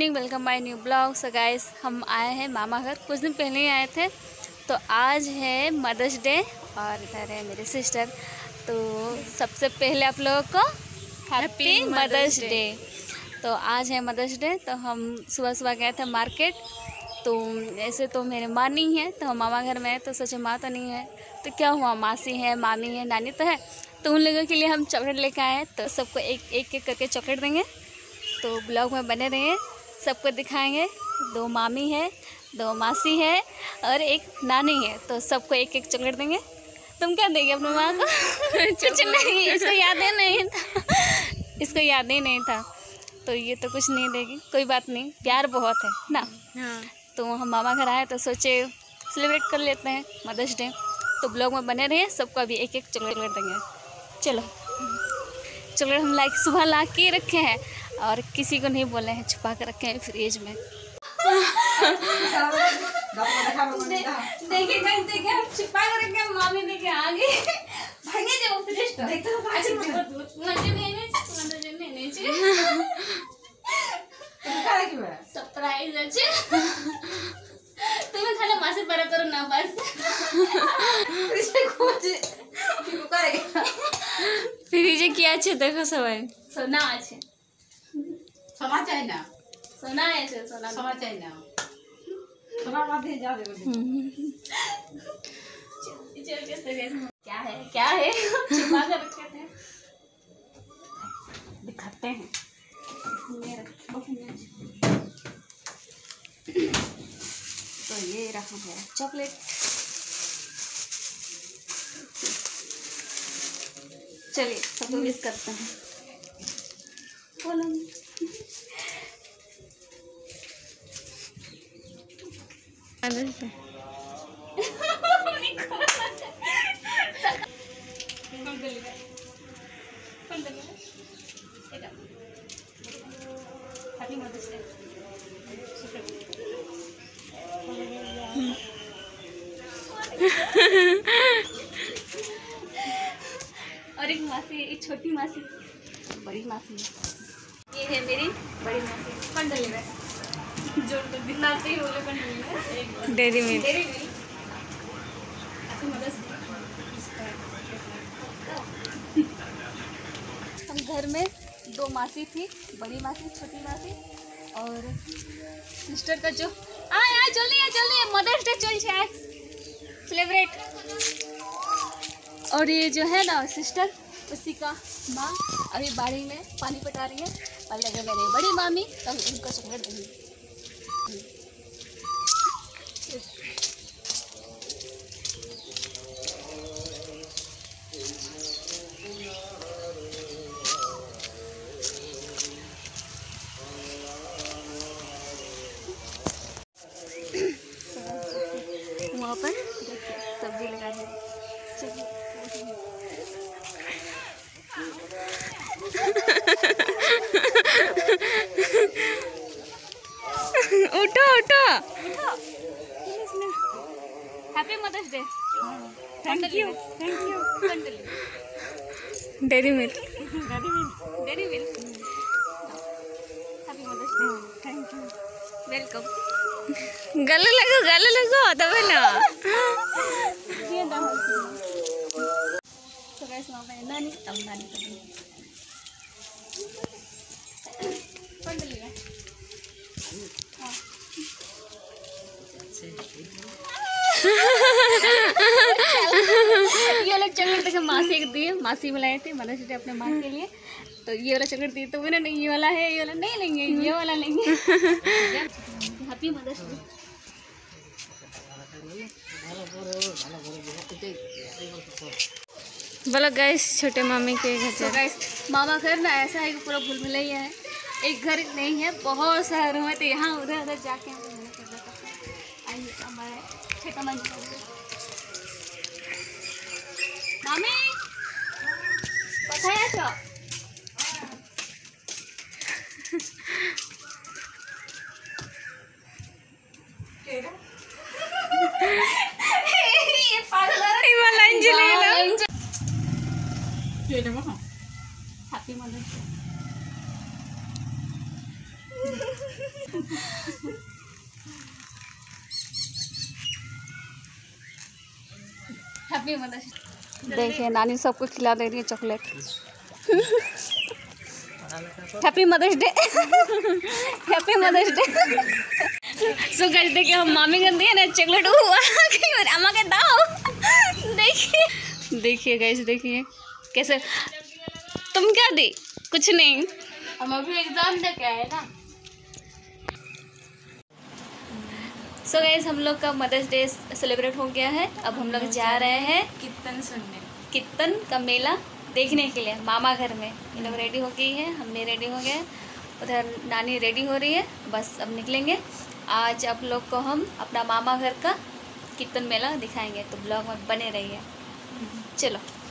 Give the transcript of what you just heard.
Evening, welcome my new blog. So guys, हम आए हैं मामा घर, कुछ दिन पहले ही आए थे। तो आज है मदर्स डे और इधर है मेरी सिस्टर। तो सबसे पहले आप लोगों को हैप्पी मदर्स डे। तो आज है मदर्स डे, तो हम सुबह सुबह गए थे मार्केट। तो ऐसे तो मेरे माँ नहीं है, तो हम मामा घर में है, तो सोचे माँ तो नहीं है तो क्या हुआ, मासी है, मामी है, नानी तो है। तो उन लोगों के लिए हम चॉकलेट लेकर आए हैं, तो सबको एक एक करके चॉकलेट देंगे। तो ब्लॉग में बने रहिए, सबको दिखाएंगे। 2 मामी है, 2 मासी है और एक नानी है, तो सबको एक एक चॉकलेट देंगे। तुम क्या देंगे अपनी माँ को? कुछ नहीं, इसको याद ही नहीं था, इसको याद ही नहीं था, तो ये तो कुछ नहीं देगी। कोई बात नहीं, प्यार बहुत है ना। हाँ। तो हम मामा घर आए तो सोचे सेलिब्रेट कर लेते हैं मदर्स डे। तो ब्लॉग में बने रहिए, सबको अभी एक एक चॉकलेट देंगे। चलो, चॉकलेट हम सुबह ला के रखे हैं और किसी को नहीं बोले हैं, छुपा कर रखे हैं फ्रिज में। देखिए देखिए, हम छुपा कर रखे हैं, मामी देखे आगे भागे जाओ फ्रिज तो। सरप्राइज আছে, তুমি খালি মাসে পারে করো না বাস। ফ্রিজে কি আছে দেখো সবাই। সোনা আছে, সোনা চাই না, সোনা আছে, সোনা সোনা চাই না, সোনা মাঝে যা দেবো। चल के क्या है, क्या है, छुपा कर रखे थे, दिखाते हैं। तो ये रहा मेरा चॉकलेट। चलिए सबको मिस करते हैं। बोलो हैप्पी मदर्स डे। और एक मासी, एक छोटी मासी, बड़ी मासी। ये है मेरी बड़ी मासी। पंडली में जो दिन आते ही बोले पंडली में Dairy Milk, Dairy Milk. Happy Mother's Day. हम घर में 2 मासी थी, बड़ी मासी, छोटी मासी और सिस्टर का जो यार जल्दी मदर्स डे चल आज सेलिब्रेट। और ये जो है ना सिस्टर, उसी का माँ अभी बाड़ी में पानी पटा रही है। पहले जो मेरी बड़ी मामी, तब उनको चॉकलेट देंगे। वहाँ पर सब्जी लगा है। उठो उठो, happy Mother's Day. Thank you, thank you. Dairy Milk, Dairy Milk, Dairy Milk. Happy Mother's Day, thank you, welcome. गले लगो तबे ना। तो गाइस, मामा है नानी, अब नानी को पंडली में। हाँ। ये वाला चॉकलेट देखो, मासी को दिए, मासी बुलाए थे मदर्स डे अपने माँ के लिए। तो ये वाला चॉकलेट दिए, तो मैंने नहीं, ये वाला है, ये वाला नहीं लेंगे, ये वाला लेंगे। Happy Mother's Day. बोलो गाइस, छोटे मामी के घर। तो गाइस, मामा घर ना ऐसा है कि पूरा भूल भुलैया है, एक घर नहीं है, बहुत सारे रूम है। तो यहाँ उधर उधर जाके हम आइए हमारे छोटा मामी। मामी बताया क्या? ये पागल है, वाला Anjali happy Mother's Day. Happy Mother's Day. देखिए नानी सबको खिला दे रही है chocolate. Happy Mother's Day. Happy Mother's Day. So guys देखिए हम मामी कर दिए ना चॉकलेट हुआ अम्मा के दाओ। देखिए देखिए गाइस देखिए कैसे। तुम क्या दी? कुछ नहीं, हम अभी एग्जाम दे के आए ना। सो गाइस हम लोग का मदर्स डे सेलिब्रेट हो गया है। अब हम लोग जा रहे हैं कीर्तन सुनने, कीर्तन का मेला देखने के लिए मामा घर में। ये लोग रेडी हो गई है, हम भी रेडी हो गए, उधर नानी रेडी हो रही है, बस अब निकलेंगे। आज आप लोग को हम अपना मामा घर का कीर्तन मेला दिखाएंगे, तो ब्लॉग में बने रहिए। चलो।